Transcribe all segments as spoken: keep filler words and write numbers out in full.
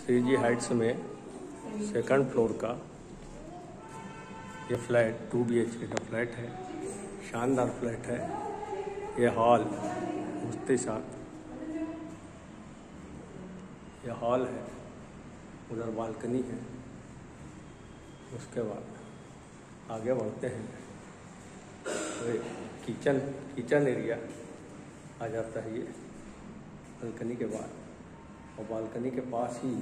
Three G heights में second floor का ये फ्लैट टू बी एच के का फ्लैट है। शानदार फ्लैट है। ये हॉल उसके साथ ये हॉल है, उधर बालकनी है। उसके बाद आगे बढ़ते हैं तो किचन किचन एरिया आ जाता है। ये बालकनी के बाद और बालकनी के पास ही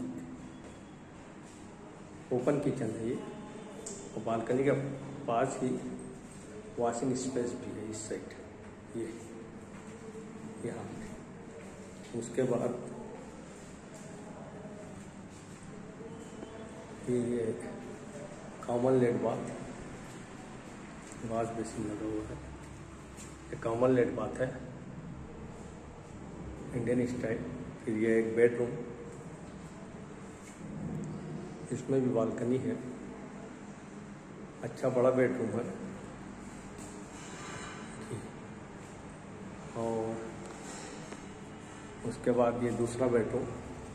ओपन किचन है ये, और बालकनी के पास ही वॉशिंग स्पेस भी है इस साइड, ये यहाँ। उसके बाद ये कॉमन लेट बाथ, वॉश बेसिन लगा हुआ है। ये कॉमन लेट बाथ है इंडियन स्टाइल। फिर ये एक बेडरूम, इसमें भी बालकनी है। अच्छा बड़ा बेडरूम है। और उसके बाद ये दूसरा बेडरूम,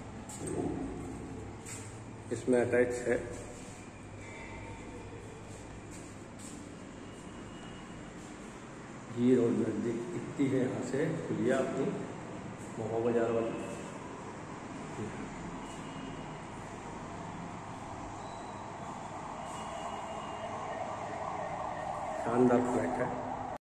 इसमें अटैच है। जी रोड नजदीक दिखती है यहाँ से खुलिया अपनी मोह बाजार वाली। शानदार फ्लैट है।